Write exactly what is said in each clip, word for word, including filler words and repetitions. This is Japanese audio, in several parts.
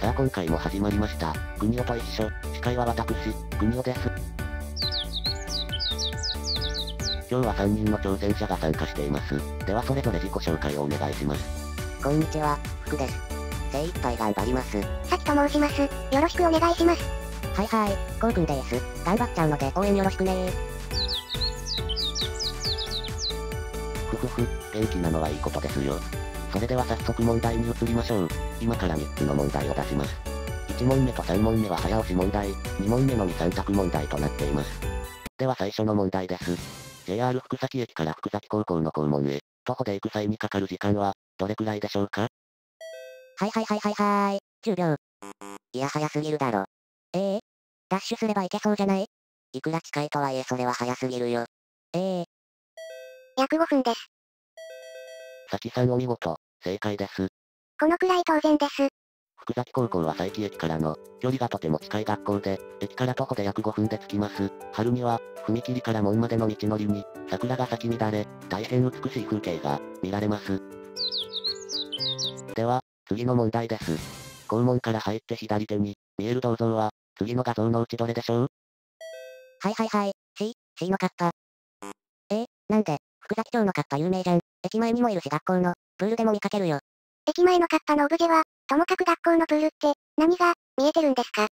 さあ今回も始まりました。国尾と一緒。司会は私、国尾です。今日はさんにんの挑戦者が参加しています。ではそれぞれ自己紹介をお願いします。 こんにちは、福です。精一杯頑張ります。 さきと申します。よろしくお願いします。 はいはい、こうくんです。頑張っちゃうので応援よろしくねー。 ふふふ、元気なのはいいことですよ。それでは早速問題に移りましょう。今からみっつの問題を出します。いち問目とさん問目は早押し問題、に問目のに、さん択問題となっています。では最初の問題です。ジェイアール 福崎駅から福崎高校の校門へ、徒歩で行く際にかかる時間は、どれくらいでしょうか？ はいはいはいはいはーい、じゅうびょう。いや早すぎるだろ。ええー、ダッシュすればいけそうじゃない？いくら近いとはいえそれは早すぎるよ。ええー。 約ごふんです。 さきさんお見事、正解です。 このくらい当然です。 福崎高校は佐伯駅からの距離がとても近い学校で、駅から徒歩で約ごふんで着きます。春には、踏切から門までの道のりに、桜が咲き乱れ、大変美しい風景が見られます。では、次の問題です。校門から入って左手に見える銅像は、次の画像のうちどれでしょう？ はいはいはい、C、C のカッパ。えー、なんで、福崎町のカッパ有名じゃん。駅前にもいるし学校の、プールでも見かけるよ。 駅前のカッパのオブジェは、ともかく学校のプールって、何が、見えてるんですか？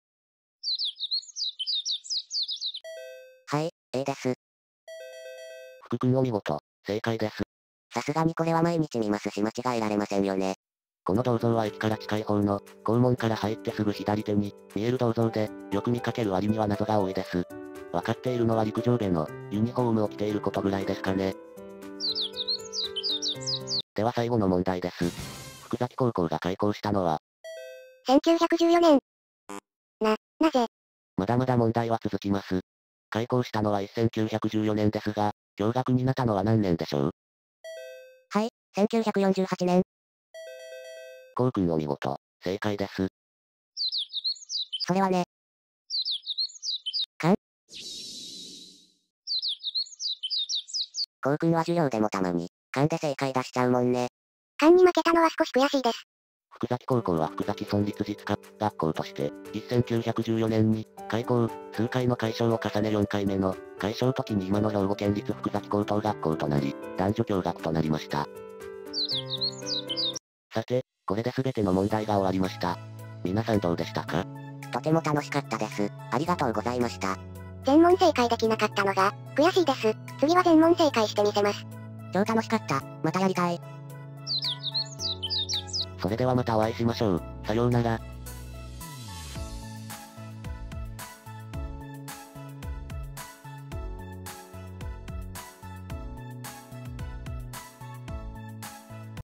はい、A です。 福くんお見事、正解です。 さすがにこれは毎日見ますし間違えられませんよね。 この銅像は駅から近い方の、校門から入ってすぐ左手に、見える銅像で、よく見かける割には謎が多いです。わかっているのは陸上部の、ユニフォームを着ていることぐらいですかね。では最後の問題です。福崎高校が開校したのは、 せんきゅうひゃくじゅうよねん。な、なぜ？ まだまだ問題は続きます。開校したのはせんきゅうひゃくじゅうよねんですが、共学になったのは何年でしょう？ はい、せんきゅうひゃくよんじゅうはちねん。 こうくんお見事、正解です。 それはね。かんこうくんは授業でもたまに、勘で正解出しちゃうもんね。 勘に負けたのは少し悔しいです。 福崎高校は福崎村立実科学校として、せんきゅうひゃくじゅうよねんに開校、数回の改称を重ねよんかいめの改称時に今の兵庫県立福崎高等学校となり、男女共学となりました。さて、これで全ての問題が終わりました。皆さんどうでしたか？ とても楽しかったです。ありがとうございました。 全問正解できなかったのが、悔しいです。次は全問正解してみせます。 超楽しかった。またやりたい。 それではまたお会いしましょう。さようなら。